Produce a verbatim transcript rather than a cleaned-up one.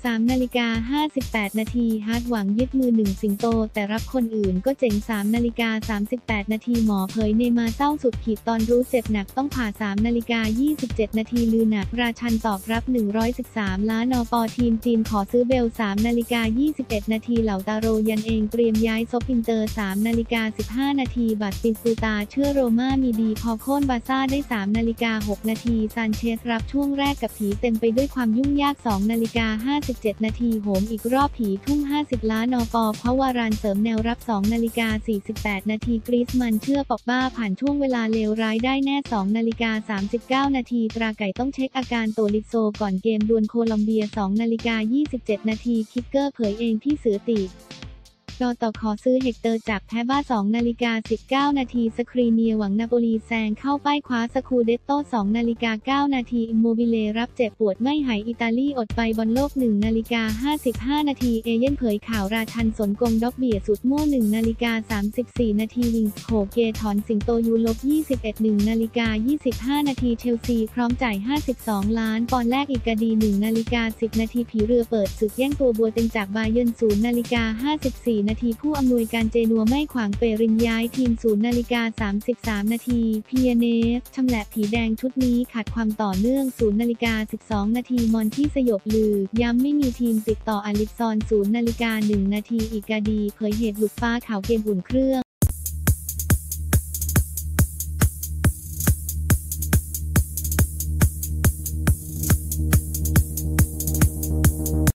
สามนาฬิกาห้าสิบแปดนาทีฮาร์ดหวังยึดมือหนึ่งสิงโตแต่รับคนอื่นก็เจ๋งสามนาฬิกาสามสิบแปดนาทีหมอเผยเนย์มาร์เศร้าสุดขีดตอนรู้เจ็บหนักต้องผ่าสามนาฬิกายี่สิบเจ็ดนาทีลือหนักราชันตอบรับหนึ่งร้อยสิบสามล้านนปทีมจีนขอซื้อเบลสามนาฬิกายี่สิบเอ็ดนาทีเหล่าตาโรยันเองเตรียมย้ายซบอินเตอร์สามนาฬิกาสิบห้านาทีบัตติสตูตาเชื่อโรม่ามีดีพอโค่นบาซ่าได้สามนาฬิกาหกนาทีซานเชสรับช่วงแรกกับผีเต็มไปด้วยความยุ่งยากสองนาฬิกาห้าสิบเจ็ดนาทีโหมอีกรอบผีทุ่มห้าสิบล้านนปเพราะวารานเสริมแนวรับสองนาฬิกาสี่สิบแปดนาทีกรีซมันเชื่อปอกบ้าผ่านช่วงเวลาเลวร้ายได้แน่สองนาฬิกาสามสิบเก้านาทีตราไก่ต้องเช็คอาการโตลิโซก่อนเกมดวลโคลอมเบียสองนาฬิกายี่สิบเจ็ดนาทีคิกเกอร์เผยเองที่เสือติดอต่อขอซื้อเฮกเตอร์จากแพบ้าสองนาฬิกาสิบเก้านาทีสครีเนียหวังนาโปลีแซงเข้าป้ายคว้าสคูเดตโต้สองนาฬิกาเก้านาทีอิมโมบิเลรับเจ็บปวดไม่หายอิตาลีอดไปบอลโลกหนึ่งนาฬิกาห้าสิบห้านาทีเอเย่นเผยข่าวราชันสนกงด็อกเบียสุดมั่วหนึ่งนาฬิกาสามสิบสี่นาทีวิงโขเกถอนสิงโตยูลบยี่สิบเอ็ด หนึ่งนาฬิกายี่สิบห้านาทีเชลซีพร้อมจ่ายห้าสิบสองล้านปอนด์แลกอีกกดีหนึ่งนาฬิกาสิบนาทีผีเรือเปิดศึกแย่งตัวบัวเต็งจากบาเยิร์นศูนย์นาฬิกาห้าสิบสี่นาทีผู้อำนวยการเจนัวไม่ขวางเปรินย้ายทีมศูนย์นาฬิกาสามสิบสามนาทีพีเอเนฟชำแหละผีแดงชุดนี้ขาดความต่อเนื่องศูนย์นาฬิกาสิบสองนาทีมอนที่สยบลือย้ำไม่มีทีมติดต่ออลิซอนศูนย์นาฬิกาหนึ่งนาทีอีกกาดีเผยเหตุหลุดฟ้าข่าวเกมอุ่นเครื่อง